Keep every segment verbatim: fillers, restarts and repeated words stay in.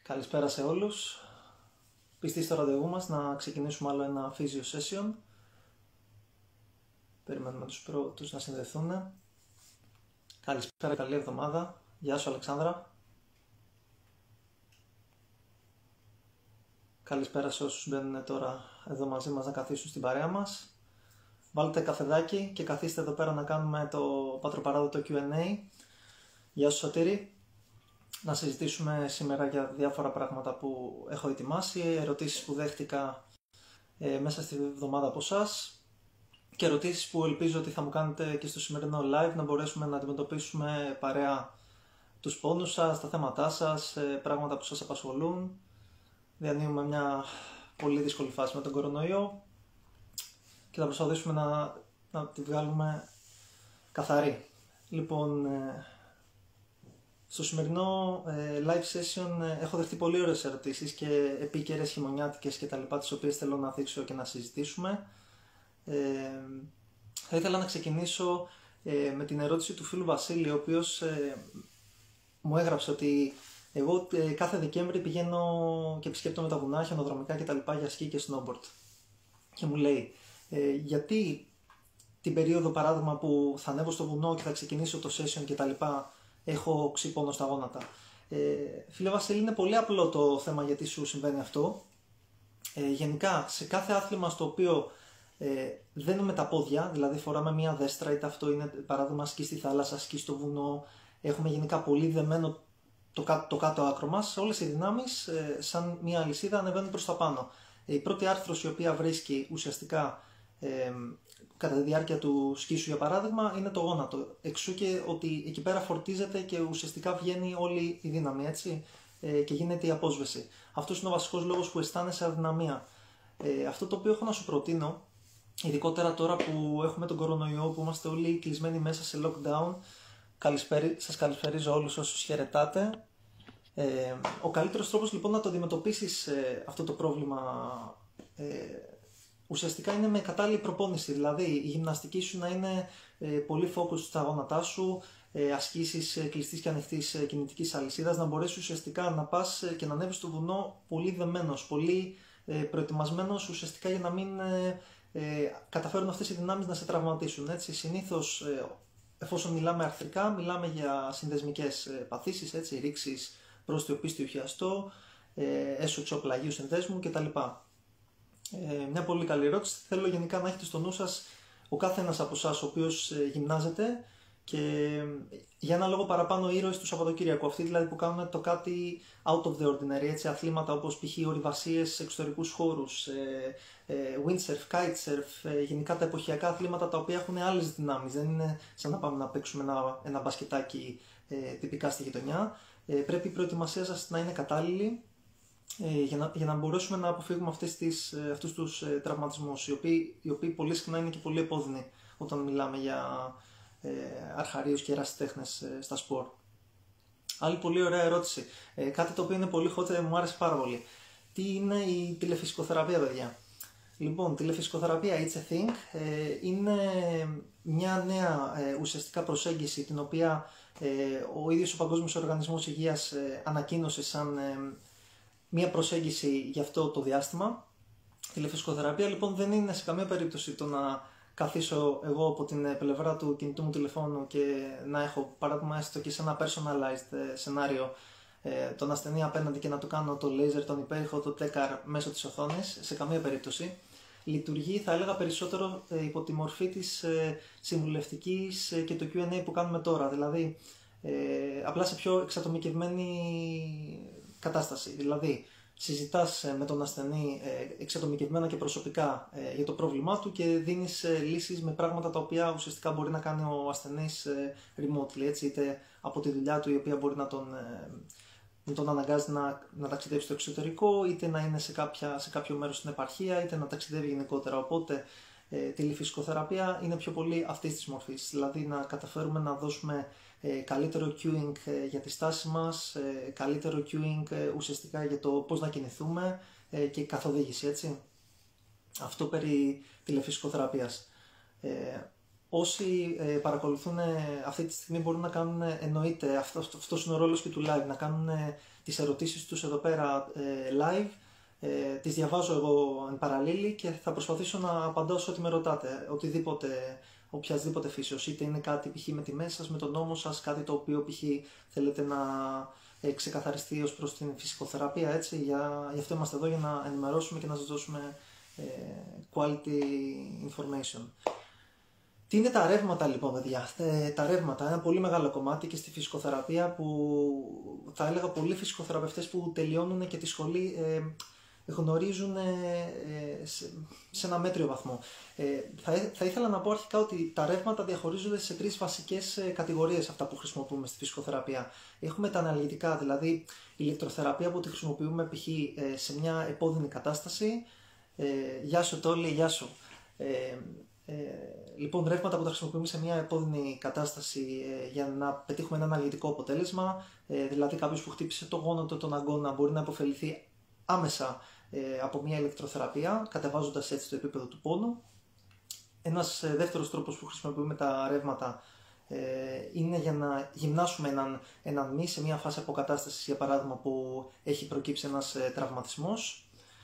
Καλησπέρα σε όλους. Πιστοί στο ραντεβού μας να ξεκινήσουμε άλλο ένα physio session. Περιμένουμε τους πρώτους να συνδεθούν. Καλησπέρα, καλή εβδομάδα. Γεια σου Αλεξάνδρα. Καλησπέρα σε όσους μπαίνουν τώρα εδώ μαζί μας να καθίσουν στην παρέα μας. Βάλτε καφεδάκι και καθίστε εδώ πέρα να κάνουμε το πατροπαράδοτο κιου εντ έι. Γεια σου Σωτήρη. Να συζητήσουμε σήμερα για διάφορα πράγματα που έχω ετοιμάσει, ερωτήσεις που δέχτηκα ε, μέσα στη εβδομάδα από εσάς και ερωτήσεις που ελπίζω ότι θα μου κάνετε και στο σημερινό live, να μπορέσουμε να αντιμετωπίσουμε παρέα τους πόνους σας, τα θέματά σας, ε, πράγματα που σας απασχολούν. Διανύουμε μια πολύ δύσκολη φάση με τον κορονοϊό και θα προσπαθήσουμε να, να τη βγάλουμε καθαρή. Λοιπόν, ε, στο σημερινό ε, live session ε, έχω δεχτεί πολύ ωραίες ερωτήσεις και επίκαιρες, χειμωνιάτικες και τα λοιπά, τις οποίες θέλω να δείξω και να συζητήσουμε. Ε, θα ήθελα να ξεκινήσω ε, με την ερώτηση του φίλου Βασίλη, ο οποίος ε, μου έγραψε ότι εγώ ε, κάθε Δεκέμβρη πηγαίνω και επισκέπτομαι τα βουνά, χιονοδρομικά και τα λοιπά για σκι και snowboard. Και μου λέει, ε, γιατί την περίοδο παράδειγμα που θα ανέβω στο βουνό και θα ξεκινήσω το session και τα λοιπά, έχω οξύ πόνο στα γόνατα. Ε, φίλε Βασίλη, είναι πολύ απλό το θέμα γιατί σου συμβαίνει αυτό. Ε, γενικά, σε κάθε άθλημα στο οποίο ε, δένουμε τα πόδια, δηλαδή φοράμε μία δέστρα, είτε αυτό είναι παράδειγμα σκι στη θάλασσα, σκι στο βουνό, έχουμε γενικά πολύ δεμένο το, κάτω, το κάτω άκρο μας, όλες οι δυνάμεις ε, σαν μία αλυσίδα ανεβαίνουν προς τα πάνω. Ε, η πρώτη άρθρωση η οποία βρίσκει ουσιαστικά ε, κατά τη διάρκεια του σκι σου για παράδειγμα είναι το γόνατο. Εξού και ότι εκεί πέρα φορτίζεται και ουσιαστικά βγαίνει όλη η δύναμη, έτσι, ε, και γίνεται η απόσβεση. Αυτός είναι ο βασικός λόγος που αισθάνεσαι αδυναμία. Ε, αυτό το οποίο έχω να σου προτείνω, ειδικότερα τώρα που έχουμε τον κορονοϊό, που είμαστε όλοι κλεισμένοι μέσα σε lockdown, καλησπέρι, σας καλησπερίζω όλους όσους χαιρετάτε. Ε, ο καλύτερος τρόπος λοιπόν να το αντιμετωπίσεις ε, αυτό το πρόβλημα ε, ουσιαστικά είναι με κατάλληλη προπόνηση, δηλαδή η γυμναστική σου να είναι ε, πολύ focus στα γόνατά σου, ε, ασκήσεις ε, κλειστής και ανοιχτής ε, κινητικής αλυσίδας, να μπορέσεις ουσιαστικά να πας ε, και να ανέβεις στο βουνό πολύ δεμένος, πολύ ε, προετοιμασμένος ουσιαστικά για να μην ε, ε, καταφέρουν αυτές οι δυνάμεις να σε τραυματίσουν. Έτσι. Συνήθως, ε, εφόσον μιλάμε αρθρικά, μιλάμε για συνδεσμικές ε, παθήσεις, έτσι, ρήξεις πρόστιο πίστιο χιαστό, ε, έσω πλαγίου συνδέσμου κτλ. Ε, μια πολύ καλή ερώτηση. Θέλω γενικά να έχετε στο νου σας ο κάθε ένας από εσάς ο οποίος ε, γυμνάζεται και ε, για ένα λόγο παραπάνω ήρωες του Σαββατοκύριακου. Αυτοί δηλαδή που κάνουν το κάτι out of the ordinary, έτσι, αθλήματα όπως π.χ. ορειβασίες σε εξωτερικούς χώρους, ε, ε, windsurf, kitesurf, ε, γενικά τα εποχιακά αθλήματα τα οποία έχουν άλλες δυνάμεις. Δεν είναι σαν να πάμε να παίξουμε ένα, ένα μπασκετάκι ε, τυπικά στη γειτονιά. Ε, πρέπει η προετοιμασία σας να είναι κατάλληλη. Ε, για, να, για να μπορέσουμε να αποφύγουμε αυτές τις, ε, αυτούς τους ε, τραυματισμούς, οι οποίοι, οι οποίοι πολύ συχνά είναι και πολύ επώδυνοι όταν μιλάμε για ε, αρχαρίους και ερασιτέχνες ε, στα σπορ. Άλλη πολύ ωραία ερώτηση, ε, κάτι το οποίο είναι πολύ hot, ε, μου άρεσε πάρα πολύ. Τι είναι η τηλεφυσικοθεραπεία, παιδιά? Λοιπόν, τηλεφυσικοθεραπεία, it's a thing, ε, είναι μια νέα ε, ουσιαστικά προσέγγιση την οποία ε, ο ίδιος ο Παγκόσμιος Οργανισμός Υγείας ε, ανακοίνωσε σαν ε, μία προσέγγιση για αυτό το διάστημα. Η τηλεφυσικοθεραπεία λοιπόν δεν είναι σε καμία περίπτωση το να καθίσω εγώ από την πλευρά του κινητού μου τηλεφώνου και να έχω παράδειγμα έστω και σε ένα personalized σενάριο ε, τον ασθενή απέναντι και να του κάνω το laser, τον υπέρηχο, το τέκαρ μέσω της οθόνης. Σε καμία περίπτωση. Λειτουργεί, θα έλεγα, περισσότερο ε, υπό τη μορφή της ε, συμβουλευτικής ε, και το κιου εντ έι που κάνουμε τώρα. Δηλαδή, ε, απλά σε πιο εξατομικευμένη κατάσταση. Δηλαδή, συζητάς με τον ασθενή εξατομικευμένα και προσωπικά για το πρόβλημά του και δίνεις λύσεις με πράγματα τα οποία ουσιαστικά μπορεί να κάνει ο ασθενής remotely, έτσι, είτε από τη δουλειά του η οποία μπορεί να τον, να τον αναγκάζει να, να ταξιδεύει στο εξωτερικό, είτε να είναι σε, κάποια, σε κάποιο μέρος στην επαρχία, είτε να ταξιδεύει γενικότερα. Οπότε, ε, τηλεφυσικοθεραπεία είναι πιο πολύ αυτής της μορφής, δηλαδή να καταφέρουμε να δώσουμε ε, καλύτερο cueing ε, για τη στάση μας, ε, καλύτερο cueing ε, ουσιαστικά για το πώς να κινηθούμε ε, και καθοδήγηση, έτσι. Αυτό περί τηλεφυσικοθεραπείας. Ε, Όσοι ε, παρακολουθούν ε, αυτή τη στιγμή μπορούν να κάνουν, ε, εννοείται, αυτό, αυτός είναι ο ρόλος και του live, να κάνουν ε, τις ερωτήσεις τους εδώ πέρα ε, live, ε, τις διαβάζω εγώ εν παραλίλη και θα προσπαθήσω να απαντάω σε ό,τι με ρωτάτε, οτιδήποτε, οποιασδήποτε φύσεως, είτε είναι κάτι π.χ. με τη μέση σας, με τον νόμο σας, κάτι το οποίο π.χ. θέλετε να ε, ξεκαθαριστεί ως προς την φυσικοθεραπεία, έτσι, για, γι' αυτό είμαστε εδώ για να ενημερώσουμε και να σας δώσουμε ε, quality information. Τι είναι τα ρεύματα λοιπόν, παιδιά? Ε, τα ρεύματα, ένα πολύ μεγάλο κομμάτι και στη φυσικοθεραπεία που θα έλεγα πολλοί φυσικοθεραπευτές που τελειώνουν και τη σχολή ε, γνωρίζουν ε, σε, σε ένα μέτριο βαθμό. Ε, θα, θα ήθελα να πω αρχικά ότι τα ρεύματα διαχωρίζονται σε τρεις βασικές ε, κατηγορίες, αυτά που χρησιμοποιούμε στη φυσικοθεραπεία. Έχουμε τα αναλυτικά, δηλαδή η ηλεκτροθεραπεία που τη χρησιμοποιούμε π.χ. Ε, σε μια επώδυνη κατάσταση. Ε, γεια σου Τόλι, γεια σου. Ε, Ε, λοιπόν, ρεύματα που τα χρησιμοποιούμε σε μια επώδυνη κατάσταση ε, για να πετύχουμε ένα αναλυτικό αποτέλεσμα. Ε, δηλαδή, κάποιος που χτύπησε το γόνατο, τον αγκώνα, μπορεί να υποφεληθεί άμεσα ε, από μια ηλεκτροθεραπεία, κατεβάζοντας έτσι το επίπεδο του πόνου. Ένας ε, δεύτερος τρόπος που χρησιμοποιούμε τα ρεύματα ε, είναι για να γυμνάσουμε έναν, έναν μη σε μια φάση αποκατάστασης, για παράδειγμα, που έχει προκύψει ένας ε, τραυματισμός.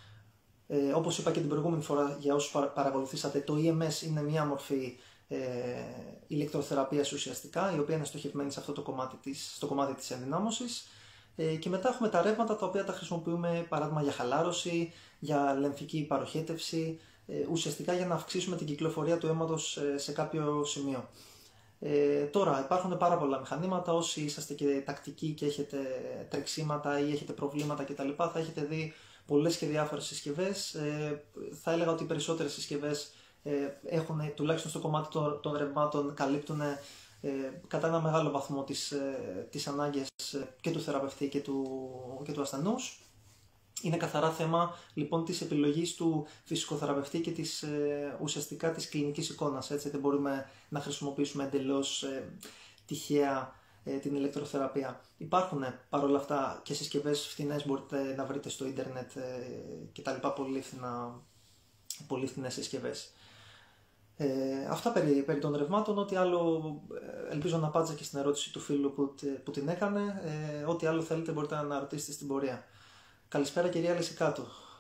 Ε, όπως είπα και την προηγούμενη φορά για όσους παρακολουθήσατε, το ι εμ ες είναι μια μορφή ε, ηλεκτροθεραπείας ουσιαστικά, η οποία είναι στοχευμένη σε αυτό το κομμάτι της, στο κομμάτι της ενδυνάμωσης. Ε, και μετά έχουμε τα ρεύματα τα οποία τα χρησιμοποιούμε παράδειγμα για χαλάρωση, για λεμφική παροχέτευση, ε, ουσιαστικά για να αυξήσουμε την κυκλοφορία του αίματος ε, σε κάποιο σημείο. Ε, τώρα υπάρχουν πάρα πολλά μηχανήματα, όσοι είσαστε και τακτικοί και έχετε τρεξίματα ή έχετε προβλήματα κτλ. Θα έχετε δει πολλές και διάφορες συσκευές. Ε, θα έλεγα ότι οι περισσότερες συσκευές ε, έχουν, τουλάχιστον στο κομμάτι των, των ρευμάτων, καλύπτουν ε, κατά ένα μεγάλο βαθμό τις, ε, τις ανάγκες και του θεραπευτή και του, και του ασθενούς. Είναι καθαρά θέμα λοιπόν της επιλογής του φυσικοθεραπευτή και της, ε, ουσιαστικά της κλινικής εικόνας. Έτσι, δεν μπορούμε να χρησιμοποιήσουμε εντελώς ε, τυχαία την ηλεκτροθεραπεία. Υπάρχουν παρόλα αυτά και συσκευές φθηνές, μπορείτε να βρείτε στο ίντερνετ και τα λοιπά, πολύ, φθηνά, πολύ φθηνές συσκευές. Ε, αυτά περί, περί των ρευμάτων. Ό,τι άλλο, ελπίζω να απάντησα και στην ερώτηση του φίλου που, που την έκανε. Ε, ό,τι άλλο θέλετε μπορείτε να ρωτήσετε στην πορεία. Καλησπέρα κυρία Λυσικάτου.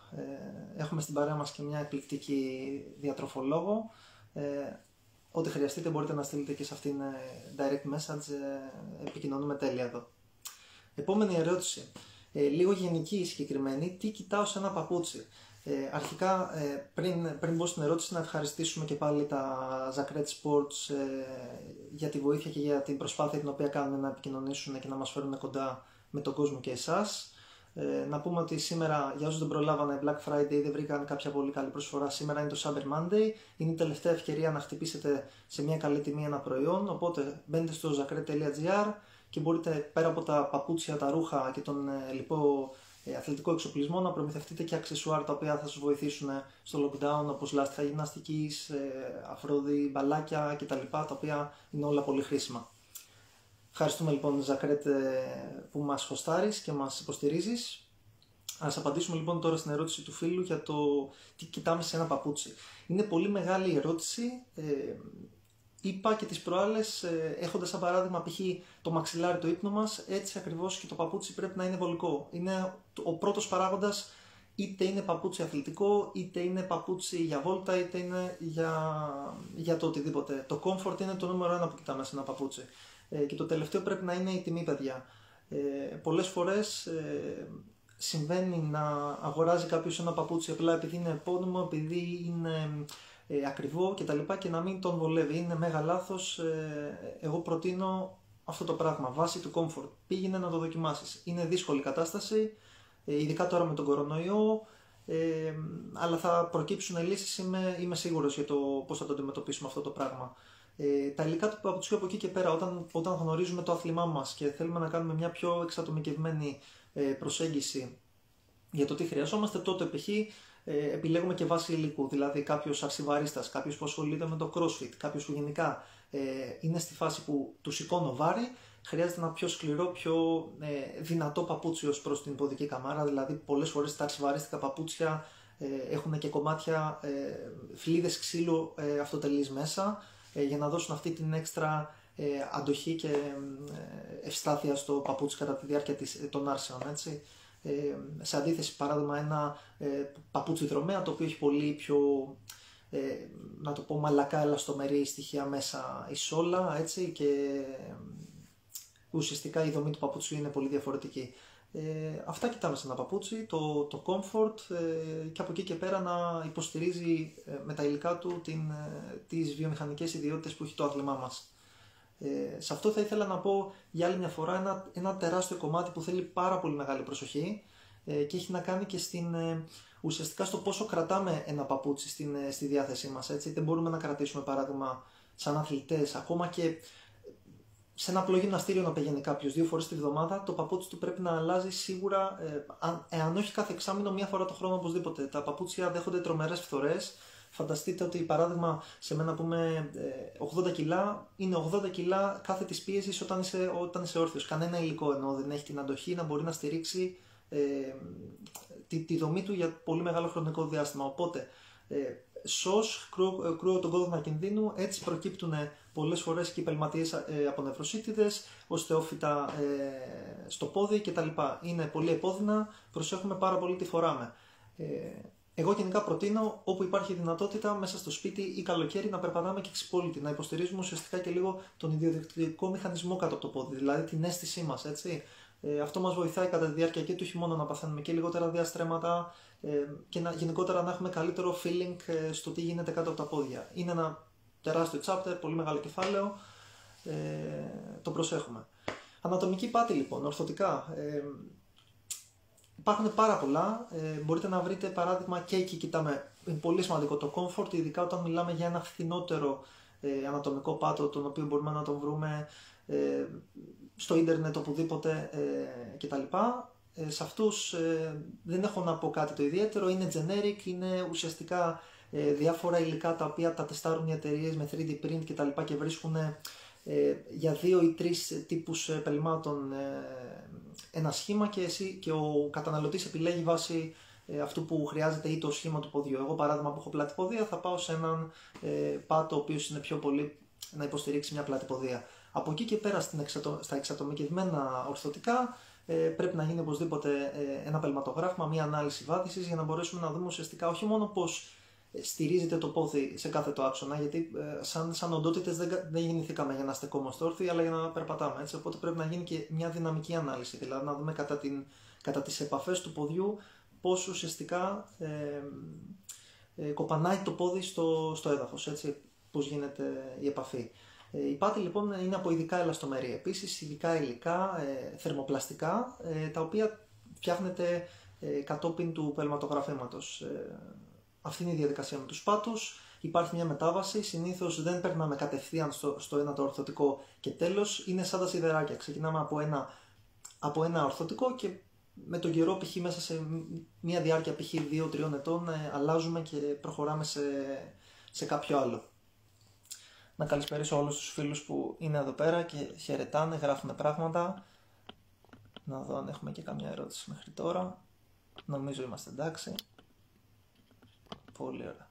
Ε, έχουμε στην παρέα μας και μια εκπληκτική διατροφολόγο. Ε, Ό,τι χρειαστείτε μπορείτε να στείλετε και σε αυτήν direct message, επικοινωνούμε τέλεια εδώ. Επόμενη ερώτηση, ε, λίγο γενική συγκεκριμένη, τι κοιτάω σε ένα παπούτσι? Ε, αρχικά, ε, πριν, πριν μπω στην ερώτηση, να ευχαριστήσουμε και πάλι τα Zacred Sports ε, για τη βοήθεια και για την προσπάθεια την οποία κάνουν να επικοινωνήσουν και να μας φέρουν κοντά με τον κόσμο και εσάς. Ε, να πούμε ότι σήμερα, για όσους δεν προλάβανε Black Friday, δεν βρήκαν κάποια πολύ καλή προσφορά. Σήμερα είναι το Cyber Monday, είναι η τελευταία ευκαιρία να χτυπήσετε σε μια καλή τιμή ένα προϊόν. Οπότε μπαίνετε στο zacred τελεία gr και μπορείτε πέρα από τα παπούτσια, τα ρούχα και τον ε, λοιπό ε, αθλητικό εξοπλισμό να προμηθευτείτε και αξεσουάρ τα οποία θα σας βοηθήσουν στο lockdown, όπως λάστιχα γυμναστικής, ε, αφρόδι, μπαλάκια κτλ. Τα οποία είναι όλα πολύ χρήσιμα. Ευχαριστούμε λοιπόν Zacred που μας χωστάρεις και μας υποστηρίζεις. Ας απαντήσουμε λοιπόν τώρα στην ερώτηση του φίλου για το τι κοιτάμε σε ένα παπούτσι. Είναι πολύ μεγάλη η ερώτηση. Ε, είπα και τις προάλλες, ε, έχοντας σαν παράδειγμα π.χ. το μαξιλάρι, το ύπνο μας, έτσι ακριβώς και το παπούτσι πρέπει να είναι βολικό. Είναι ο πρώτος παράγοντας, είτε είναι παπούτσι αθλητικό, είτε είναι παπούτσι για βόλτα, είτε είναι για, για το οτιδήποτε. Το comfort είναι το νούμερο ένα που κοιτάμε σε ένα παπούτσι. Ε, και το τελευταίο πρέπει να είναι η τιμή, παιδιά. Ε, πολλές φορές ε, συμβαίνει να αγοράζει κάποιος ένα παπούτσι απλά επειδή είναι επώνυμο, επειδή είναι ε, ακριβό κτλ. Και να μην τον βολεύει. Είναι μέγα λάθος. Ε, εγώ προτείνω αυτό το πράγμα, βάση του comfort. Πήγαινε να το δοκιμάσεις. Είναι δύσκολη κατάσταση, ε, ειδικά τώρα με τον κορονοϊό, ε, αλλά θα προκύψουν λύσεις, είμαι, είμαι σίγουρος για το πώς θα το αντιμετωπίσουμε αυτό το πράγμα. Ε, τα υλικά του παπουτσιού από εκεί και πέρα, όταν, όταν γνωρίζουμε το άθλημά μας και θέλουμε να κάνουμε μια πιο εξατομικευμένη ε, προσέγγιση για το τι χρειαζόμαστε, τότε π.χ. Ε, επιλέγουμε και βάση υλικού. Δηλαδή κάποιος αρσιβαρίστας, κάποιος που ασχολείται με το crossfit, κάποιος που γενικά ε, είναι στη φάση που του σηκώνω βάρη, χρειάζεται ένα πιο σκληρό, πιο ε, δυνατό παπούτσι ως προς την ποδική καμάρα. Δηλαδή πολλές φορές τα αρσιβαρίστικα παπούτσια ε, έχουν και κομμάτια ε, φλίδες ξύλου ε, αυτοτελείς μέσα. ε, για να δώσουν αυτή την έξτρα ε, αντοχή και ε, ευστάθεια στο παπούτσι κατά τη διάρκεια της, των άρσεων, έτσι. Ε, σε αντίθεση, παράδειγμα, ένα ε, παπούτσι δρομέα, το οποίο έχει πολύ πιο, ε, να το πω, μαλακά ελαστομερή στοιχεία μέσα η σόλα, έτσι, και ε, ουσιαστικά η δομή του παπούτσιου είναι πολύ διαφορετική. Ε, αυτά κοιτάμε σε ένα παπούτσι, το, το comfort, ε, και από εκεί και πέρα να υποστηρίζει ε, με τα υλικά του την, ε, τις βιομηχανικές ιδιότητες που έχει το άθλημά μας. Ε, σε αυτό θα ήθελα να πω για άλλη μια φορά ένα, ένα τεράστιο κομμάτι που θέλει πάρα πολύ μεγάλη προσοχή ε, και έχει να κάνει και στην, ε, ουσιαστικά στο πόσο κρατάμε ένα παπούτσι στην, ε, στη διάθεσή μας. Έτσι. Δεν μπορούμε να κρατήσουμε, παράδειγμα, σαν αθλητές, ακόμα και σε ένα απλό γυμναστήριο να πηγαίνει κάποιος δύο φορές τη βδομάδα, το παπούτσι του πρέπει να αλλάζει σίγουρα, ε, αν, εάν όχι κάθε εξάμηνο, μία φορά το χρόνο οπωσδήποτε. Τα παπούτσια δέχονται τρομερές φθορές. Φανταστείτε ότι, παράδειγμα, σε μένα πούμε ογδόντα κιλά, είναι ογδόντα κιλά κάθε της πίεσης όταν είσαι, όταν είσαι όρθιος. Κανένα υλικό ενώ δεν έχει την αντοχή να μπορεί να στηρίξει ε, τη, τη δομή του για πολύ μεγάλο χρονικό διάστημα. Οπότε, ε, σως, κρούω, κρούω τον κόδωνα κινδύνου, έτσι προκύπτουν πολλές φορές και υπελματίες ε, από νευροσίτιδες, οστεόφυτα ε, στο πόδι κτλ. Είναι πολύ επώδυνα, προσέχουμε πάρα πολύ τι φοράμε. Ε, Εγώ γενικά προτείνω, όπου υπάρχει δυνατότητα, μέσα στο σπίτι ή καλοκαίρι να περπατάμε και ξυπόλυτοι, να υποστηρίζουμε ουσιαστικά και λίγο τον ιδιοδικητικό μηχανισμό κάτω από το πόδι, δηλαδή την αίσθησή μας, έτσι. Ε, αυτό μας βοηθάει κατά τη διάρκεια και του χειμώνα να παθαίνουμε και λιγότερα διαστρέμματα ε, και να, γενικότερα να έχουμε καλύτερο feeling ε, στο τι γίνεται κάτω από τα πόδια. Είναι ένα τεράστιο chapter, πολύ μεγάλο κεφάλαιο, ε, το προσέχουμε. Ανατομική πάτη λοιπόν, ορθωτικά. Ε, Υπάρχουν πάρα πολλά, ε, μπορείτε να βρείτε παράδειγμα και εκεί κοιτάμε, είναι πολύ σημαντικό το comfort, ειδικά όταν μιλάμε για ένα φθηνότερο ε, ανατομικό πάτο, τον οποίο μπορούμε να τον βρούμε ε, στο ίντερνετ οπουδήποτε ε, κτλ. Ε, σε αυτούς ε, δεν έχω να πω κάτι το ιδιαίτερο, είναι generic, είναι ουσιαστικά ε, διάφορα υλικά τα οποία τα τεστάρουν οι εταιρείες με θρι ντι print κτλ. Και βρίσκουν ε, για δύο ή τρεις τύπους πελμάτων ε, ένα σχήμα και, εσύ, και ο καταναλωτής επιλέγει βάσει ε, αυτού που χρειάζεται ή το σχήμα του ποδιού. Εγώ, παράδειγμα, που έχω πλάτη ποδία, θα πάω σε έναν ε, πάτο ο οποίος είναι πιο πολύ να υποστηρίξει μια πλάτη ποδία. Από εκεί και πέρα στην εξατο, στα εξατομικευμένα ορθωτικά ε, πρέπει να γίνει οπωσδήποτε ε, ένα πελματογράφημα, μια ανάλυση βάθησης για να μπορέσουμε να δούμε ουσιαστικά όχι μόνο πώς στηρίζεται το πόδι σε κάθε το άξονα, γιατί ε, σαν, σαν οντότητες δεν, δεν γεννηθήκαμε για να στεκόμαστε όρθιοι, αλλά για να περπατάμε. Έτσι, οπότε πρέπει να γίνει και μια δυναμική ανάλυση, δηλαδή να δούμε κατά, την, κατά τις επαφές του ποδιού πώς ουσιαστικά ε, ε, κοπανάει το πόδι στο, στο έδαφος, έτσι, πώς γίνεται η επαφή. Ε, η πάτη λοιπόν είναι από ειδικά ελαστομερή, επίσης ειδικά υλικά, ε, θερμοπλαστικά, ε, τα οποία φτιάχνεται ε, κατόπιν του πελματογραφήματος. Ε, Αυτή είναι η διαδικασία με τους πάτους. Υπάρχει μια μετάβαση. Συνήθως δεν περνάμε κατευθείαν στο, στο ένα το ορθωτικό και τέλος. Είναι σαν τα σιδεράκια. Ξεκινάμε από ένα, από ένα ορθωτικό και με τον καιρό, π.χ. μέσα σε μια διάρκεια π.χ. δύο τριών ετών, ε, αλλάζουμε και προχωράμε σε, σε κάποιο άλλο. Να καλησπερίσω όλους τους φίλους που είναι εδώ πέρα και χαιρετάνε, γράφουν πράγματα. Να δω αν έχουμε και καμιά ερώτηση μέχρι τώρα. Νομίζω είμαστε εντάξει. Πολύ ωραία.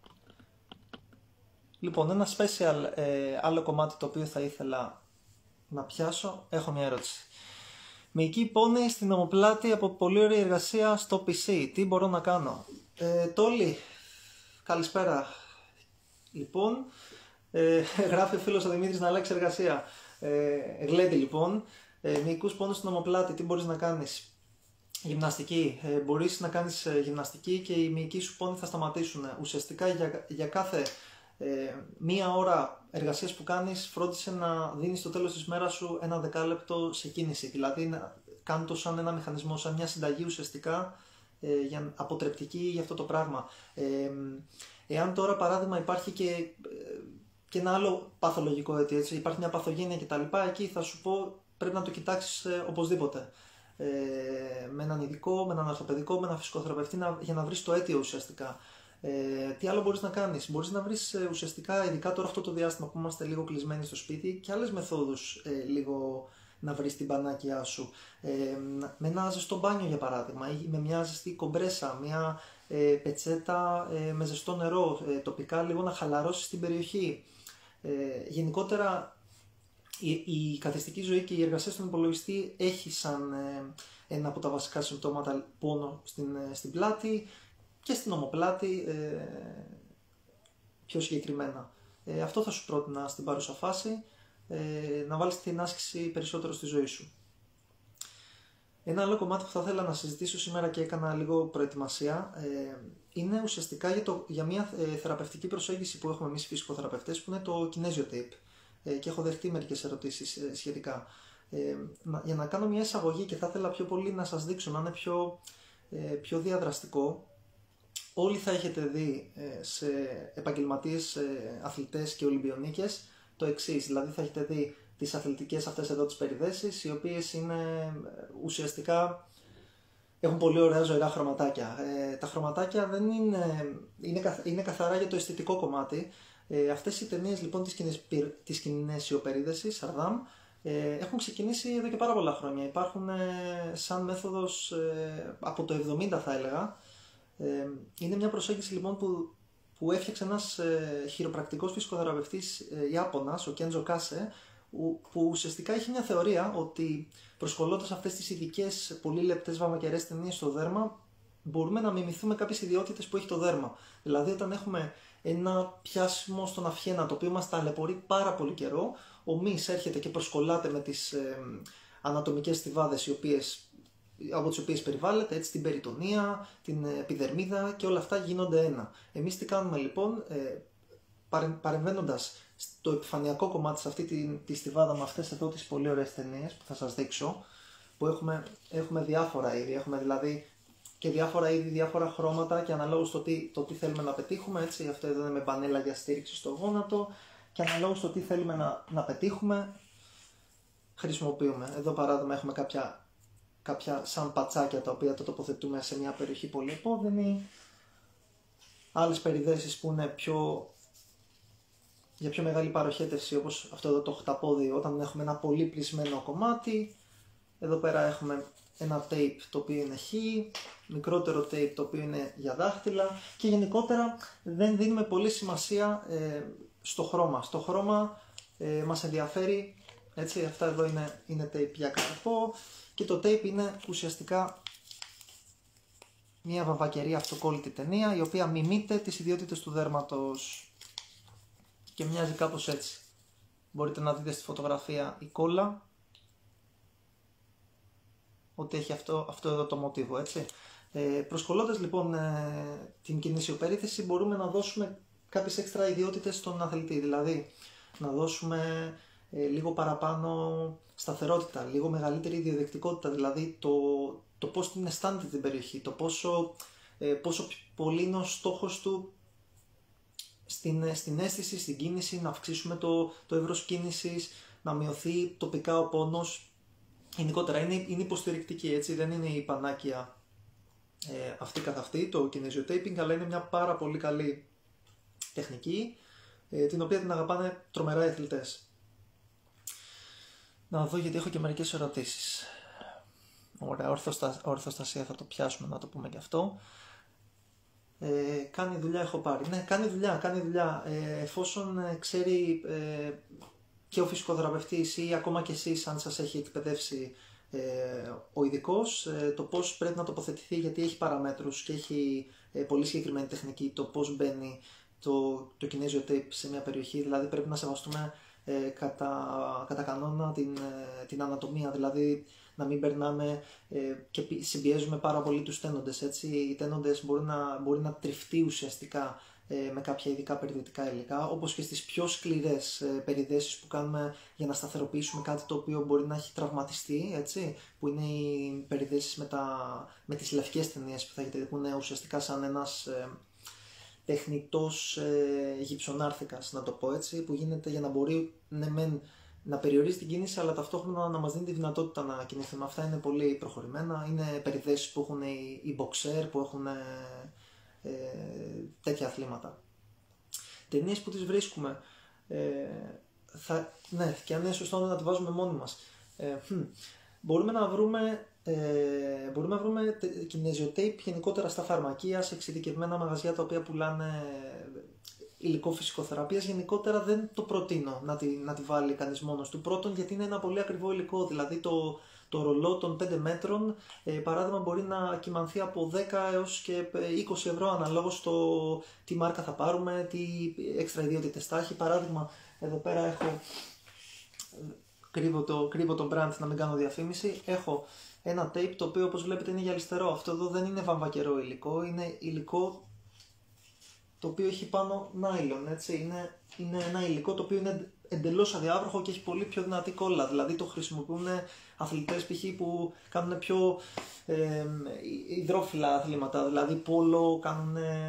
Λοιπόν, ένα special ε, άλλο κομμάτι το οποίο θα ήθελα να πιάσω. Έχω μια ερώτηση. Μυϊκή πόνη στην ομοπλάτη από πολύ ωραία εργασία στο πι σι. Τι μπορώ να κάνω? Ε, Τόλι, καλησπέρα. Λοιπόν, ε, γράφει ο φίλος ο Δημήτρης να αλλάξει εργασία. Ε, Γλέντι λοιπόν, ε, μυϊκούς πόνους στην ομοπλάτη, τι μπορείς να κάνεις? Γυμναστική. Ε, μπορείς να κάνεις ε, γυμναστική και οι μυϊκοί σου πόνοι θα σταματήσουν. Ουσιαστικά για, για κάθε ε, μία ώρα εργασίας που κάνεις, φρόντισε να δίνεις στο τέλος της μέρας σου ένα δεκάλεπτο σε κίνηση. Δηλαδή να κάνει το σαν ένα μηχανισμό, σαν μια συνταγή ουσιαστικά ε, για, αποτρεπτική για αυτό το πράγμα. Ε, εάν τώρα παράδειγμα υπάρχει και, ε, και ένα άλλο παθολογικό αίτιο, έτσι, υπάρχει μια παθογένεια κτλ. Εκεί θα σου πω πρέπει να το κοιτάξεις ε, οπωσδήποτε. Ε, με έναν ειδικό, με έναν ορθοπαιδικό, με έναν φυσικοθεραπευτή για να βρεις το αίτιο ουσιαστικά. Ε, τι άλλο μπορείς να κάνεις? Μπορείς να βρεις ε, ουσιαστικά, ειδικά τώρα αυτό το διάστημα που είμαστε λίγο κλεισμένοι στο σπίτι, και άλλες μεθόδους ε, λίγο να βρεις την πανάκια σου. Ε, με ένα ζεστό μπάνιο για παράδειγμα, ή με μια ζεστή κομπρέσα, μια ε, πετσέτα ε, με ζεστό νερό, ε, τοπικά λίγο να χαλαρώσεις την περιοχή. Ε, γενικότερα η, η καθιστική ζωή και η εργασία στον υπολογιστή έχει σαν ε, ένα από τα βασικά συμπτώματα πόνο στην, ε, στην πλάτη και στην ομοπλάτη ε, πιο συγκεκριμένα. Ε, αυτό θα σου πρότεινα στην παρούσα φάση, ε, να βάλεις την άσκηση περισσότερο στη ζωή σου. Ένα άλλο κομμάτι που θα ήθελα να συζητήσω σήμερα και έκανα λίγο προετοιμασία ε, είναι ουσιαστικά για, το, για μια ε, θεραπευτική προσέγγιση που έχουμε εμείς φυσικοθεραπευτές, που είναι το Kinesio Tape, ε, και έχω δεχτεί μερικές ερωτήσεις ε, σχετικά. Ε, να, για να κάνω μια εισαγωγή, και θα ήθελα πιο πολύ να σας δείξω, να είναι πιο, ε, πιο διαδραστικό. Όλοι θα έχετε δει ε, σε επαγγελματίες ε, αθλητές και Ολυμπιονίκες το εξής, δηλαδή θα έχετε δει τις αθλητικές αυτές εδώ τις περιδέσεις, οι οποίες είναι ουσιαστικά, έχουν πολύ ωραία ζωηρά χρωματάκια. Ε, τα χρωματάκια δεν είναι, είναι, καθ, είναι καθαρά για το αισθητικό κομμάτι. Ε, αυτές οι ταινίες λοιπόν της, της κινησιοπερίδεσης, Σαρδάμ, ε, έχουν ξεκινήσει εδώ και πάρα πολλά χρόνια. Υπάρχουν ε, σαν μέθοδος ε, από το εβδομήντα θα έλεγα. Ε, είναι μια προσέγγιση λοιπόν που, που έφτιαξε ένας ε, χειροπρακτικός φυσικοθεραπευτής ε, Ιάπωνας, ο Κέντζο Κάσε, που ουσιαστικά έχει μια θεωρία ότι προσκολώντας αυτές τις ειδικές πολύ λεπτές βαμβακερές ταινίες στο δέρμα, μπορούμε να μιμηθούμε κάποιες ιδιότητες που έχει το δέρμα. Δηλαδή, όταν έχουμε ένα πιάσιμο στον αυχένα το οποίο μας ταλαιπωρεί πάρα πολύ καιρό, ο μυς έρχεται και προσκολάται με τις ε, ανατομικές στιβάδες οι οποίες, από τις οποίες περιβάλλεται, έτσι, την περιτονία, την επιδερμίδα, και όλα αυτά γίνονται ένα. Εμείς τι κάνουμε λοιπόν, ε, παρεμβαίνοντας στο επιφανειακό κομμάτι, σε αυτή τη, τη στιβάδα με αυτές εδώ τις πολύ ωραίες ταινίες που θα σας δείξω, που έχουμε, έχουμε διάφορα είδη, έχουμε δηλαδή και διάφορα είδη, διάφορα χρώματα και αναλόγως το τι, το τι θέλουμε να πετύχουμε, έτσι, αυτό εδώ είναι με μπανέλα για στήριξη στο γόνατο, και αναλόγως το τι θέλουμε να, να πετύχουμε χρησιμοποιούμε. Εδώ παράδειγμα έχουμε κάποια, κάποια σαν πατσάκια τα οποία τα τοποθετούμε σε μια περιοχή πολύ επώδυνη, άλλες περιδέσεις που είναι πιο για πιο μεγάλη παροχέτευση, όπως αυτό εδώ το χταπόδι, όταν έχουμε ένα πολύ πλεισμένο κομμάτι. Εδώ πέρα έχουμε ένα tape το οποίο είναι χ, μικρότερο tape το οποίο είναι για δάχτυλα, και γενικότερα δεν δίνουμε πολύ σημασία ε, στο χρώμα. Στο χρώμα ε, μας ενδιαφέρει, έτσι, αυτά εδώ είναι, είναι tape για καρπό, και το tape είναι ουσιαστικά μια βαμβακερή αυτοκόλλητη ταινία η οποία μιμείται τις ιδιότητες του δέρματος και μοιάζει κάπως έτσι. Μπορείτε να δείτε στη φωτογραφία η κόλλα ότι έχει αυτό, αυτό εδώ το μοτίβο, έτσι. Ε, προσκολώντας λοιπόν ε, την κινησιοπερίθεση, μπορούμε να δώσουμε κάποιες έξτρα ιδιότητες στον αθλητή, δηλαδή να δώσουμε ε, λίγο παραπάνω σταθερότητα, λίγο μεγαλύτερη ιδιοδεκτικότητα, δηλαδή το, το πώς την αισθάνεται την περιοχή, το πόσο, ε, πόσο πολύ είναι ο στόχος του στην, στην αίσθηση, στην κίνηση, να αυξήσουμε το, το εύρος κίνησης, να μειωθεί τοπικά ο πόνος. Γενικότερα είναι, είναι υποστηρικτική, έτσι, δεν είναι η πανάκια ε, αυτή καθ' αυτή, το kinesio taping, αλλά είναι μια πάρα πολύ καλή τεχνική, ε, την οποία την αγαπάνε τρομερά οι αθλητές. Να δω, γιατί έχω και μερικές ερωτήσεις. Ωραία, ορθοστα, ορθοστασία θα το πιάσουμε, να το πούμε και αυτό. Ε, κάνει δουλειά, έχω πάρει. Ναι, κάνει δουλειά, κάνει δουλειά. Ε, εφόσον ε, ξέρει ε, και ο φυσικοθεραπευτής ή ακόμα και εσείς, αν σας έχει εκπαιδεύσει ε, ο ειδικός, ε, το πώς πρέπει να τοποθετηθεί, γιατί έχει παραμέτρους και έχει ε, πολύ συγκεκριμένη τεχνική, το πώς μπαίνει το, το kinesio tape σε μια περιοχή, δηλαδή πρέπει να σεβαστούμε ε, κατά, κατά κανόνα την, ε, την ανατομία, δηλαδή να μην περνάμε ε, και συμπιέζουμε πάρα πολύ τους τένοντες, έτσι. Οι τένοντες μπορεί να, μπορεί να τριφτεί ουσιαστικά ε, με κάποια ειδικά περιδυτικά υλικά, όπως και στις πιο σκληρές ε, περιδέσεις που κάνουμε για να σταθεροποιήσουμε κάτι το οποίο μπορεί να έχει τραυματιστεί, έτσι, που είναι οι περιδέσεις με, τα, με τις λευκές ταινίες που θα έχετε δει, που είναι ουσιαστικά σαν ένας ε, τεχνητός ε, γυψονάρθηκας, να το πω έτσι, που γίνεται για να μπορεί, ναι, μεν, να περιορίζει την κίνηση, αλλά ταυτόχρονα να μας δίνει τη δυνατότητα να κινηθούμε. Αυτά είναι πολύ προχωρημένα. Είναι περιδέσεις που έχουν οι, οι boxer, που έχουν ε, ε, τέτοια αθλήματα. Ταινίες που τις βρίσκουμε. Ε, θα, ναι, και αν είναι σωστό να τη βάζουμε μόνοι μας. Ε, hm, μπορούμε να βρούμε, ε, μπορούμε να βρούμε kinesio tape γενικότερα στα φαρμακεία, σε εξειδικευμένα μαγαζιά τα οποία πουλάνε υλικό φυσικοθεραπείας γενικότερα δεν το προτείνω να τη, να τη βάλει κανείς μόνος του. Πρώτον, γιατί είναι ένα πολύ ακριβό υλικό, δηλαδή το, το ρολό των πέντε μέτρων, ε, παράδειγμα, μπορεί να κυμανθεί από δέκα έως και είκοσι ευρώ αναλόγως το τι μάρκα θα πάρουμε, τι έξτρα ιδιότητες θα έχει. Παράδειγμα, εδώ πέρα έχω, κρύβω το, κρύβω το brand να μην κάνω διαφήμιση, έχω ένα tape το οποίο όπως βλέπετε είναι γυαλιστερό. Αυτό εδώ δεν είναι βαμβακερό υλικό, είναι υλικό το οποίο έχει πάνω nylon, έτσι. Είναι, είναι ένα υλικό το οποίο είναι εντελώς αδιάβροχο και έχει πολύ πιο δυνατή κόλλα. Δηλαδή το χρησιμοποιούν αθλητές π.χ. που κάνουν πιο ε, υδρόφιλα αθλήματα, δηλαδή πόλο, κάνουν ε,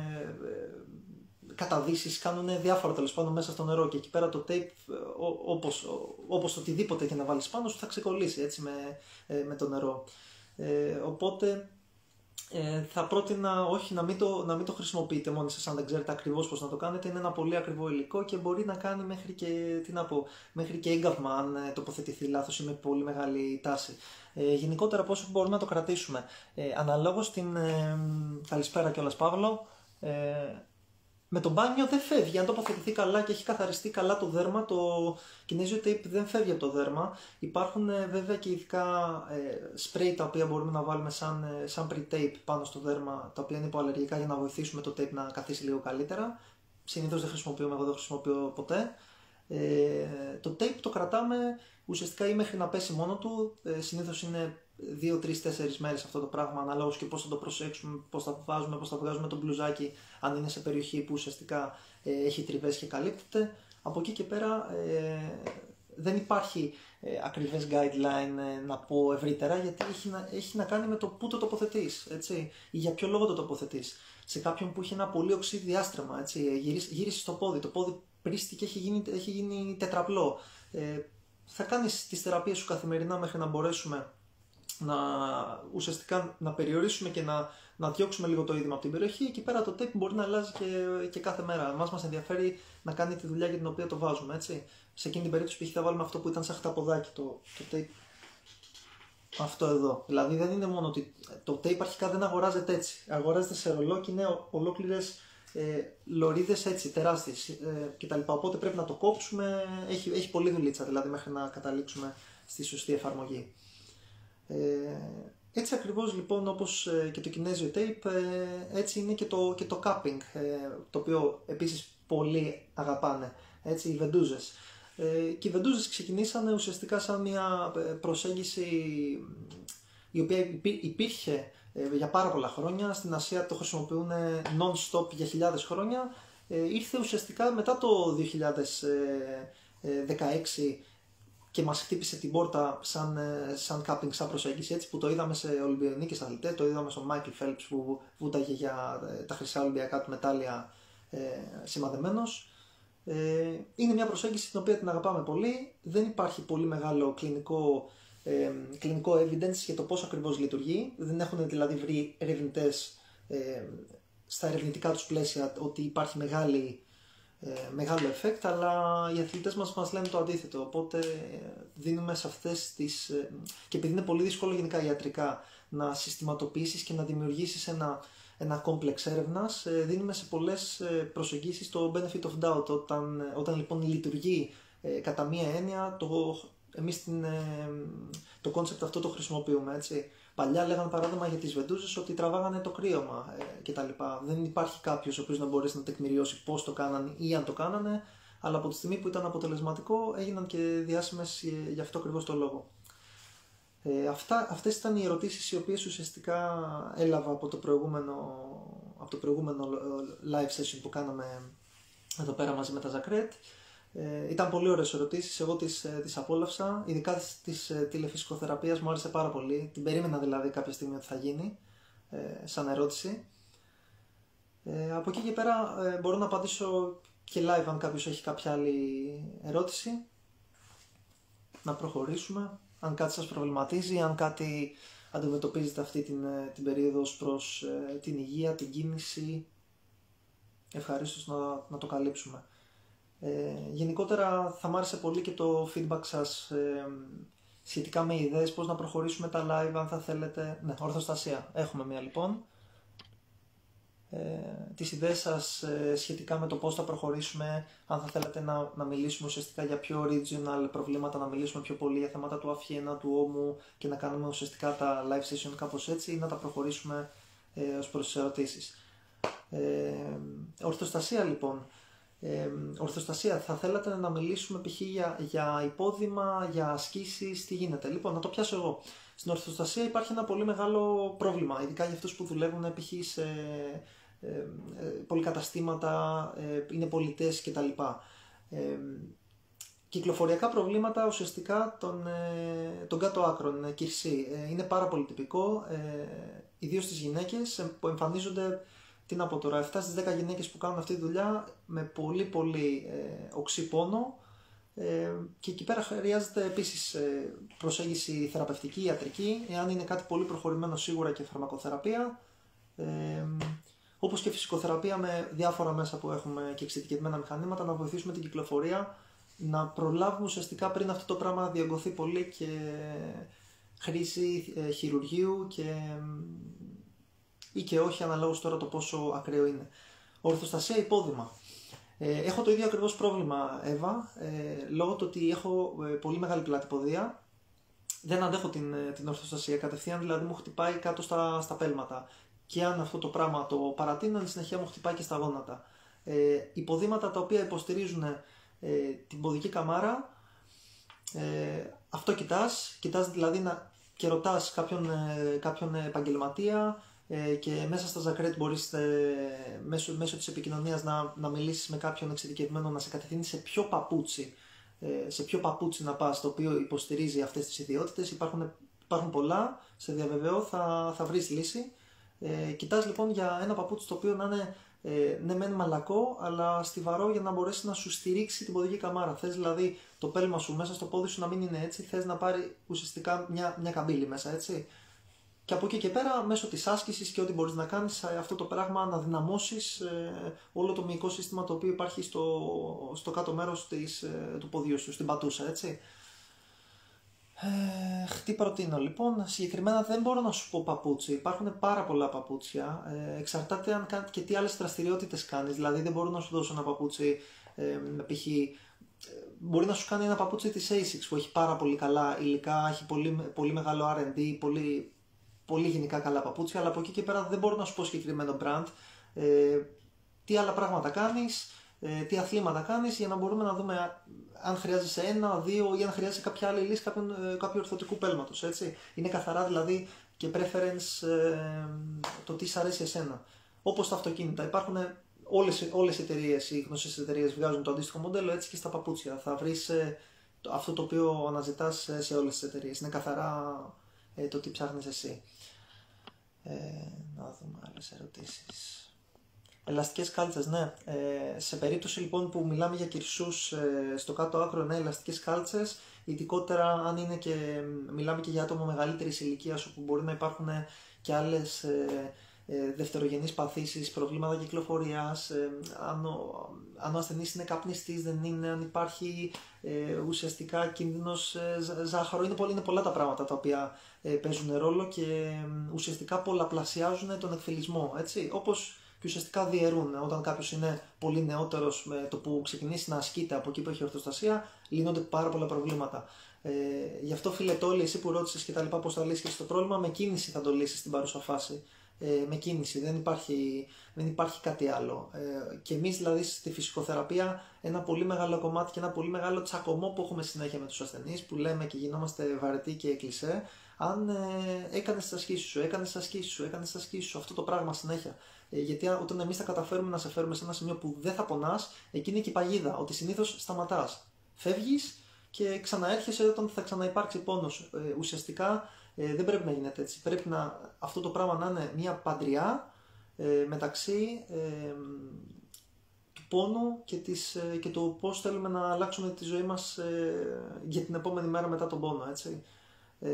καταδύσεις, κάνουν διάφορα τέλος πάντων μέσα στο νερό και εκεί πέρα το tape όπως, όπως οτιδήποτε και να βάλεις πάνω σου θα ξεκολλήσει έτσι με, ε, με το νερό. Ε, οπότε ε, θα πρότεινα όχι να μην, το, να μην το χρησιμοποιείτε μόνοι σας αν δεν ξέρετε ακριβώς πώς να το κάνετε. Είναι ένα πολύ ακριβό υλικό και μπορεί να κάνει μέχρι και, τι να πω, μέχρι και έγκαυμα αν ε, τοποθετηθεί λάθος ή με πολύ μεγάλη τάση. Ε, γενικότερα πόσο μπορούμε να το κρατήσουμε. Ε, αναλόγως την... Ε, καλησπέρα κιόλας Παύλο. Ε, Με το μπάνιο δεν φεύγει, αν τοποθετηθεί καλά και έχει καθαριστεί καλά το δέρμα, το Kinesio Tape δεν φεύγει από το δέρμα. Υπάρχουν ε, βέβαια και ειδικά ε, σπρέι τα οποία μπορούμε να βάλουμε σαν, ε, σαν pre-tape πάνω στο δέρμα, τα οποία είναι υποαλλεργικά για να βοηθήσουμε το tape να καθίσει λίγο καλύτερα. Συνήθως δεν χρησιμοποιούμε, εγώ δεν χρησιμοποιώ ποτέ. Ε, το tape το κρατάμε ουσιαστικά ή μέχρι να πέσει μόνο του, ε, συνήθως είναι δύο τρεις τέσσερις μέρες αυτό το πράγμα, αναλόγως και πώς θα το προσέξουμε, πώς θα βάζουμε, πώς θα βγάζουμε το μπλουζάκι, αν είναι σε περιοχή που ουσιαστικά ε, έχει τριβές και καλύπτεται. Από εκεί και πέρα ε, δεν υπάρχει ε, ακριβές guideline ε, να πω ευρύτερα, γιατί έχει να, έχει να κάνει με το πού το τοποθετείς, έτσι, ή για ποιο λόγο το τοποθετείς. Σε κάποιον που έχει ένα πολύ οξύ διάστρεμα, έτσι, γύρισε, γύρισε στο πόδι, το πόδι πρίστηκε, έχει γίνει, έχει γίνει τετραπλό. Ε, θα κάνεις τις θεραπείες σου καθημερινά μέχρι να μπορέσουμε να ουσιαστικά να περιορίσουμε και να, να διώξουμε λίγο το είδημα από την περιοχή. Εκεί πέρα το tape μπορεί να αλλάζει και, και κάθε μέρα. Μας μας ενδιαφέρει να κάνει τη δουλειά για την οποία το βάζουμε, έτσι. Σε εκείνη την περίπτωση π.χ. θα βάλουμε αυτό που ήταν σαν χταποδάκι το, το tape. Αυτό εδώ. Δηλαδή δεν είναι μόνο ότι το tape αρχικά δεν αγοράζεται έτσι. Αγοράζεται σε ρολό και είναι ολόκληρες ε, λωρίδες έτσι, τεράστιες ε, κτλ. Οπότε πρέπει να το κόψουμε. Έχει, έχει πολλή δουλίτσα δηλαδή μέχρι να καταλήξουμε στη σωστή εφαρμογή. Ε, έτσι ακριβώς λοιπόν όπως ε, και το Kinesio Tape, ε, έτσι είναι και το, και το cupping, ε, το οποίο επίσης πολλοί αγαπάνε, έτσι, οι βεντούζες. Ε, και οι βεντούζες ξεκινήσανε ουσιαστικά σαν μια προσέγγιση η οποία υπήρχε ε, για πάρα πολλά χρόνια. Στην Ασία το χρησιμοποιούν non-stop για χιλιάδες χρόνια. Ε, ήρθε ουσιαστικά μετά το δύο χιλιάδες δεκαέξι και μας χτύπησε την πόρτα σαν, σαν cupping, σαν προσέγγιση, έτσι, που το είδαμε σε Ολυμπιονίκες αθλητές, το είδαμε στον Μάικλ Φέλπς που βούταγε για τα χρυσά Ολυμπιακά του μετάλλια ε, σημαδεμένος. Ε, είναι μια προσέγγιση την οποία την αγαπάμε πολύ. Δεν υπάρχει πολύ μεγάλο κλινικό, ε, κλινικό evidence για το πώς ακριβώς λειτουργεί. Δεν έχουν δηλαδή βρει ερευνητές ε, στα ερευνητικά τους πλαίσια ότι υπάρχει μεγάλη Ε, μεγάλο effect, αλλά οι αθλητές μας μας λένε το αντίθετο, οπότε ε, δίνουμε σε αυτές τις... Ε, και επειδή είναι πολύ δύσκολο γενικά ιατρικά να συστηματοποιήσεις και να δημιουργήσεις ένα, ένα κόμπλεξ έρευνας, ε, δίνουμε σε πολλές ε, προσεγγίσεις το benefit of doubt, όταν, ε, όταν λοιπόν λειτουργεί ε, κατά μία έννοια, το, εμείς την, ε, το concept αυτό το χρησιμοποιούμε, έτσι. Παλιά λέγανε παράδειγμα για τις βεντούζες ότι τραβάγανε το κρύωμα ε, κτλ. Δεν υπάρχει κάποιος ο οποίος να μπορέσει να τεκμηριώσει πώς το κάνανε ή αν το κάνανε, αλλά από τη στιγμή που ήταν αποτελεσματικό έγιναν και διάσημες ε, γι' αυτό ακριβώς το λόγο. Ε, αυτά, αυτές ήταν οι ερωτήσεις οι οποίες ουσιαστικά έλαβα από το προηγούμενο, από το προηγούμενο live session που κάναμε εδώ πέρα μαζί με τα Ζακρέτ. Ε, ήταν πολύ ωραίες ερωτήσεις, εγώ τις, ε, τις απόλαυσα, ειδικά της ε, τηλεφυσικοθεραπείας μου άρεσε πάρα πολύ, την περίμενα δηλαδή κάποια στιγμή ότι θα γίνει ε, σαν ερώτηση. Ε, από εκεί και πέρα ε, μπορώ να απαντήσω και live αν κάποιος έχει κάποια άλλη ερώτηση, να προχωρήσουμε, αν κάτι σας προβληματίζει, αν κάτι αντιμετωπίζετε αυτή την, την περίοδο προς ε, την υγεία, την κίνηση, ευχαρίστως να, να το καλύψουμε. Ε, γενικότερα θα μ' άρεσε πολύ και το feedback σας ε, σχετικά με ιδέες, πώς να προχωρήσουμε τα live αν θα θέλετε. Ναι, ορθοστασία, έχουμε μία λοιπόν. ε, τις ιδέες σας ε, σχετικά με το πώς θα προχωρήσουμε, αν θα θέλετε να, να μιλήσουμε ουσιαστικά για πιο original προβλήματα, να μιλήσουμε πιο πολύ για θέματα του Αφιένα, του Ώμου και να κάνουμε ουσιαστικά τα live session κάπως έτσι ή να τα προχωρήσουμε ε, ως προς τις ερωτήσεις. Ε, ορθοστασία λοιπόν. Ε, ορθοστασία, θα θέλατε να μιλήσουμε π.χ. για, για υπόδημα, για ασκήσεις, τι γίνεται? Λοιπόν, να το πιάσω εγώ. Στην ορθοστασία υπάρχει ένα πολύ μεγάλο πρόβλημα, ειδικά για αυτούς που δουλεύουν π.χ. σε ε, ε, πολυκαταστήματα, ε, είναι πολιτές κτλ. Ε, κυκλοφοριακά προβλήματα ουσιαστικά των, ε, των κάτω άκρων, κυρσί, ε, είναι πάρα πολύ τυπικό, ε, ιδίως στις γυναίκες που εμφανίζονται. Τι να πω τώρα, επτά στις δέκα γυναίκες που κάνουν αυτή τη δουλειά με πολύ πολύ ε, οξύ πόνο ε, και εκεί πέρα χρειάζεται επίσης ε, προσέγγιση θεραπευτική, ιατρική, εάν είναι κάτι πολύ προχωρημένο σίγουρα και φαρμακοθεραπεία, ε, όπως και φυσικοθεραπεία με διάφορα μέσα που έχουμε και εξειδικευμένα μηχανήματα να βοηθήσουμε την κυκλοφορία, να προλάβουμε ουσιαστικά πριν αυτό το πράγμα διαγκωθεί πολύ και χρήση ε, χειρουργείου και ή και όχι, αναλόγως τώρα το πόσο ακραίο είναι. Ορθοστασία υπόδημα. Ε, έχω το ίδιο ακριβώς πρόβλημα, Εύα, ε, λόγω του ότι έχω ε, πολύ μεγάλη πλατυποδία. Δεν αντέχω την, την ορθοστασία κατευθείαν, δηλαδή μου χτυπάει κάτω στα, στα πέλματα. Και αν αυτό το πράγμα το παρατείνω, εν συνεχεία μου χτυπάει και στα γόνατα. Ε, υποδήματα τα οποία υποστηρίζουν ε, την ποδική καμάρα, ε, αυτό κοιτάς, κοιτάς δηλαδή να, και ρωτάς κάποιον, ε, κάποιον επαγγελματία, και μέσα στα Ζακρέτ μπορείς ε, μέσω, μέσω της επικοινωνίας να, να μιλήσεις με κάποιον εξειδικευμένο, να σε κατευθύνει σε ποιο παπούτσι, ε, σε ποιο παπούτσι να πας, το οποίο υποστηρίζει αυτές τις ιδιότητες. Υπάρχουν, υπάρχουν πολλά, σε διαβεβαιώ, θα, θα βρεις λύση. Ε, κοιτάς λοιπόν για ένα παπούτσι το οποίο να είναι ε, ναι μεν μαλακό, αλλά στιβαρό για να μπορέσει να σου στηρίξει την ποδική καμάρα. Θες δηλαδή το πέλμα σου μέσα στο πόδι σου να μην είναι έτσι, θες να πάρει ουσιαστικά μια, μια καμπύλη μέσα, έτσι. Και από εκεί και πέρα, μέσω της άσκησης και ό,τι μπορείς να κάνεις, αυτό το πράγμα να δυναμώσεις ε, όλο το μυϊκό σύστημα το οποίο υπάρχει στο, στο κάτω μέρος της, ε, του ποδιού σου, στην πατούσα, έτσι. Ε, τι προτείνω λοιπόν, συγκεκριμένα δεν μπορώ να σου πω παπούτσι, υπάρχουν πάρα πολλά παπούτσια, ε, εξαρτάται αν κάνει και τι άλλες δραστηριότητες κάνεις, δηλαδή δεν μπορώ να σου δώσω ένα παπούτσι, ε, π.χ. μπορεί να σου κάνει ένα παπούτσι της έισιξ που έχει πάρα πολύ καλά υλικά, έχει πολύ, πολύ μεγάλο αρ εν ντι, πολύ... πολύ γενικά καλά παπούτσια, αλλά από εκεί και πέρα δεν μπορώ να σου πω συγκεκριμένο brand. Ε, τι άλλα πράγματα κάνεις, ε, τι αθλήματα κάνεις, για να μπορούμε να δούμε αν χρειάζεσαι ένα, δύο ή αν χρειάζεσαι κάποια άλλη λύση κάποιον, ε, κάποιου ορθωτικού πέλματος. Έτσι. Είναι καθαρά δηλαδή και preference ε, το τι σ' αρέσει εσένα. Όπως τα αυτοκίνητα. Υπάρχουν όλες, όλες οι εταιρείες, οι γνωστές εταιρείες βγάζουν το αντίστοιχο μοντέλο, έτσι και στα παπούτσια. Θα βρεις ε, αυτό το οποίο αναζητάς σε όλες τις εταιρείες. Είναι καθαρά ε, το τι ψάχνεις εσύ. Ε, να δούμε άλλες ερωτήσεις. Ελαστικές κάλτσες, ναι. Ε, σε περίπτωση λοιπόν που μιλάμε για κυρσούς ε, στο κάτω άκρο, ναι, ελαστικές κάλτσες, ειδικότερα αν είναι και μιλάμε και για άτομο μεγαλύτερης ηλικίας, όπου μπορεί να υπάρχουν και άλλες ε, ε, δευτερογενείς παθήσεις, προβλήματα κυκλοφορίας, ε, αν, ο, αν ο ασθενής είναι καπνιστής, δεν είναι, αν υπάρχει ε, ουσιαστικά κίνδυνος ε, ζάχαρο, είναι, πολύ, είναι πολλά τα πράγματα τα οποία ε, παίζουν ρόλο και ε, ουσιαστικά πολλαπλασιάζουν τον εκφυλισμό, έτσι, όπως και ουσιαστικά διαιρούν. Όταν κάποιος είναι πολύ νεότερος, με το που ξεκινήσει να ασκείται από εκεί που έχει ορθοστασία, λύνονται πάρα πολλά προβλήματα. Ε, γι' αυτό, φίλε Τόλι, εσύ που ρώτησες και τα λοιπά, πώς θα λύσεις το πρόβλημα, με κίνηση θα το λύσεις στην παρούσα φάση. Ε, με κίνηση, δεν υπάρχει, δεν υπάρχει κάτι άλλο. Ε, και εμείς δηλαδή στη φυσικοθεραπεία, ένα πολύ μεγάλο κομμάτι και ένα πολύ μεγάλο τσακωμό που έχουμε συνέχεια με τους ασθενείς, που λέμε και γινόμαστε βαρετοί και κλισέ, αν ε, έκανες τις ασκήσεις σου, έκανες τις ασκήσεις σου, έκανες τις ασκήσεις σου, αυτό το πράγμα συνέχεια. Ε, γιατί όταν εμείς θα καταφέρουμε να σε φέρουμε σε ένα σημείο που δεν θα πονάς, εκεί είναι και η παγίδα, ότι συνήθως σταματάς. Φεύγεις και ξαναέρχεσαι όταν θα ξαναυπάρξει πόνος. Ε, ουσιαστικά ε, δεν πρέπει να γίνεται έτσι. Πρέπει να, αυτό το πράγμα να είναι μια παντριά ε, μεταξύ ε, του πόνου και, της, ε, και το πώς θέλουμε να αλλάξουμε τη ζωή μας ε, για την επόμενη μέρα μετά τον πόνο. Έτσι. Ε,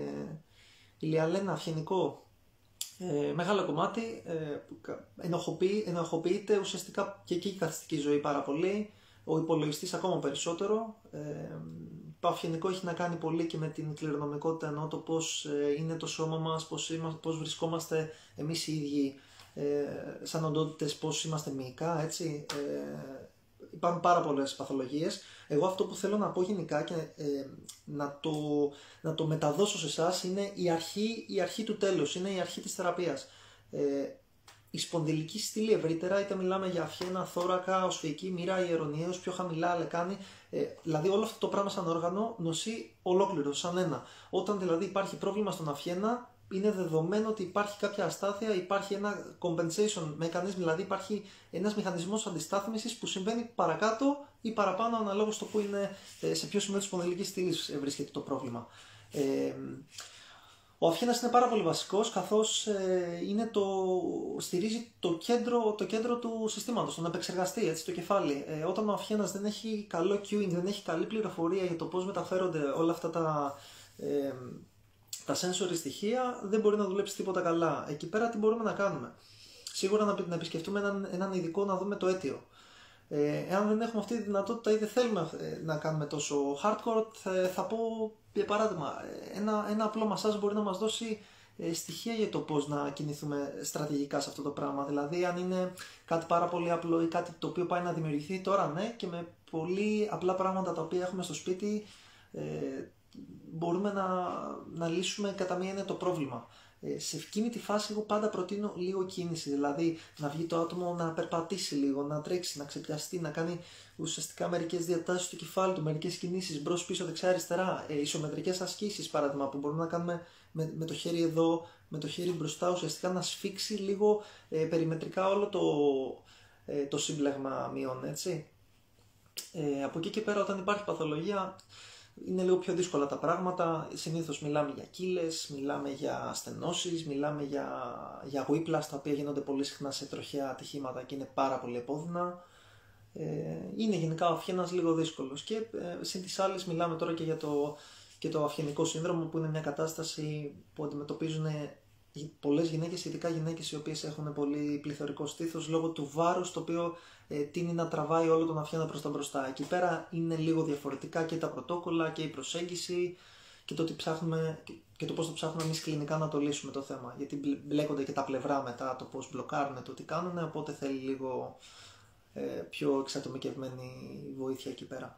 ηλιαλένα, αυγενικό. Ε, μεγάλο κομμάτι, ε, ενοχοποιεί, ενοχοποιείται ουσιαστικά και εκεί η καθιστική ζωή πάρα πολύ, ο υπολογιστής ακόμα περισσότερο. Ε, το αυγενικό έχει να κάνει πολύ και με την κληρονομικότητα, ενώ το πώς ε, είναι το σώμα μας, πώς, είμαστε, πώς βρισκόμαστε εμείς οι ίδιοι ε, σαν οντότητες πώς είμαστε μυϊκά, έτσι. Ε, υπάρχουν πάρα πολλές παθολογίες. Εγώ αυτό που θέλω να πω γενικά και ε, να, το, να το μεταδώσω σε εσάς είναι η αρχή, η αρχή του τέλους, είναι η αρχή της θεραπείας. Ε, η σπονδυλική στήλη ευρύτερα, είτε μιλάμε για αυχένα, θώρακα, οσφυϊκή μοίρα, ιερονιαίους, πιο χαμηλά, λεκάνη, ε, δηλαδή όλο αυτό το πράγμα σαν όργανο νοσεί ολόκληρο, σαν ένα. Όταν δηλαδή υπάρχει πρόβλημα στον αυχένα, είναι δεδομένο ότι υπάρχει κάποια αστάθεια, υπάρχει ένα compensation mechanism, δηλαδή υπάρχει ένας μηχανισμός αντιστάθμισης που συμβαίνει παρακάτω ή παραπάνω αναλόγως το που είναι, σε ποιο σημείο της σπονδυλικής στήλης βρίσκεται το πρόβλημα. Ε, ο αυχένας είναι πάρα πολύ βασικός, καθώς ε, είναι το, στηρίζει το κέντρο, το κέντρο του συστήματος, τον επεξεργαστή, έτσι, το κεφάλι. Ε, όταν ο αυχένας δεν έχει καλό cueing, δεν έχει καλή πληροφορία για το πώς μεταφέρονται όλα αυτά τα... Ε, τα sensory στοιχεία, δεν μπορεί να δουλέψει τίποτα καλά. Εκεί πέρα τι μπορούμε να κάνουμε? Σίγουρα να, να επισκεφτούμε έναν, έναν ειδικό να δούμε το αίτιο. Ε, εάν δεν έχουμε αυτή τη δυνατότητα ή δεν θέλουμε να κάνουμε τόσο hardcore, θα, θα πω για παράδειγμα, ένα, ένα απλό μασάζ μπορεί να μας δώσει ε, στοιχεία για το πώς να κινηθούμε στρατηγικά σε αυτό το πράγμα. Δηλαδή, αν είναι κάτι πάρα πολύ απλό ή κάτι το οποίο πάει να δημιουργηθεί τώρα, ναι, και με πολύ απλά πράγματα τα οποία έχουμε στο σπίτι, ε, μπορούμε να, να λύσουμε κατά μία είναι το πρόβλημα. Ε, σε εκείνη τη φάση εγώ πάντα προτείνω λίγο κίνηση, δηλαδή να βγει το άτομο να περπατήσει λίγο, να τρέξει, να ξεπιαστεί, να κάνει ουσιαστικά μερικές διατάσεις του κεφάλου του, μερικές κινήσεις μπρος, πίσω, δεξιά, αριστερά, ε, ισομετρικές ασκήσεις παράδειγμα που μπορούμε να κάνουμε με, με το χέρι εδώ, με το χέρι μπροστά, ουσιαστικά να σφίξει λίγο ε, περιμετρικά όλο το, ε, το σύμπλεγμα μειών, έτσι. Ε, από εκεί και πέρα όταν υπάρχει παθολογία είναι λίγο πιο δύσκολα τα πράγματα. Συνήθως μιλάμε για κύλες, μιλάμε για στενώσεις, μιλάμε για, για whiplash, τα οποία γίνονται πολύ συχνά σε τροχαία ατυχήματα και είναι πάρα πολύ επώδυνα. Ε, είναι γενικά ο αυχένας λίγο δύσκολος και ε, συν τις άλλες μιλάμε τώρα και για το, και το αυχενικό σύνδρομο, που είναι μια κατάσταση που αντιμετωπίζουν πολλές γυναίκες, ειδικά γυναίκες οι οποίες έχουν πολύ πληθωρικό στήθος λόγω του βάρους το οποίο ε, τείνει να τραβάει όλο τον αυχένα προς τα μπροστά. Εκεί πέρα είναι λίγο διαφορετικά και τα πρωτόκολλα και η προσέγγιση και το, τι ψάχνουμε, και το πώς το ψάχνουμε εμείς κλινικά να το λύσουμε το θέμα. Γιατί μπλέκονται και τα πλευρά μετά, το πώς μπλοκάρουν, το τι κάνουν, οπότε θέλει λίγο ε, πιο εξατομικευμένη βοήθεια εκεί πέρα.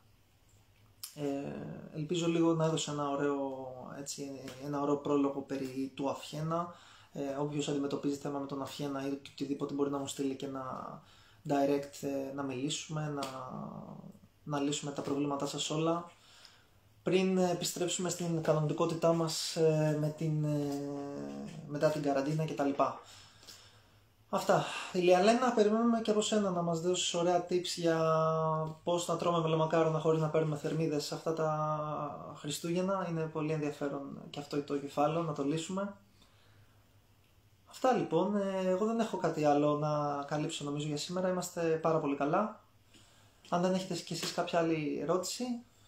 Ε, ελπίζω λίγο να έδωσε ένα ωραίο, έτσι, ένα ωραίο πρόλογο περί του αυχένα. Ε, όποιος αντιμετωπίζει θέμα με τον αυχένα ή οτιδήποτε μπορεί να μου στείλει και να direct ε, να μιλήσουμε, να, να λύσουμε τα προβλήματά σας όλα πριν επιστρέψουμε στην κανονικότητά μας ε, με την, ε, μετά την καραντίνα κτλ. Αυτά. Η Λιαλένα, περιμένουμε και από σένα να μας δώσεις ωραία tips για πώς να τρώμε μελομακάρονα χωρίς να παίρνουμε θερμίδες αυτά τα Χριστούγεννα. Είναι πολύ ενδιαφέρον και αυτό το κεφάλαιο να το λύσουμε. Αυτά λοιπόν. Εγώ δεν έχω κάτι άλλο να καλύψω νομίζω για σήμερα. Είμαστε πάρα πολύ καλά. Αν δεν έχετε κι εσείς κάποια άλλη ερώτηση,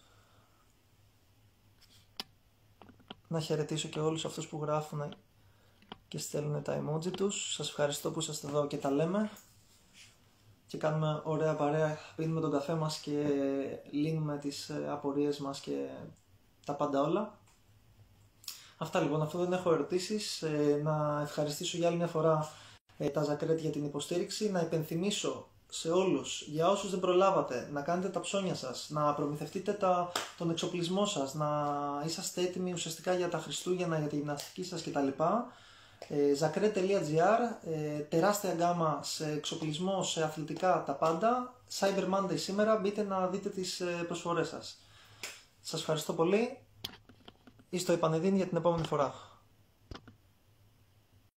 να χαιρετήσω και όλους αυτούς που γράφουν και στέλνουν τα emoji τους. Σας ευχαριστώ που είσαστε εδώ και τα λέμε και κάνουμε ωραία παρέα, πίνουμε τον καφέ μας και λύνουμε τις απορίες μας και τα πάντα όλα. Αυτά λοιπόν, αφού δεν έχω ερωτήσεις, να ευχαριστήσω για άλλη μια φορά τα Ζακρέτ για την υποστήριξη, να υπενθυμίσω σε όλους, για όσους δεν προλάβατε, να κάνετε τα ψώνια σας, να προμηθευτείτε τα, τον εξοπλισμό σας, να είσαστε έτοιμοι ουσιαστικά για τα Χριστούγεννα, για τη γυμναστική σας κτλ. Ζακρέτ τελεία τζι άρ, τεράστια γκάμα σε εξοπλισμό, σε αθλητικά, τα πάντα. Cyber Monday σήμερα, μπείτε να δείτε τις προσφορές σας. Σας ευχαριστώ πολύ. Είστε ο Επανεδίν για την επόμενη φορά.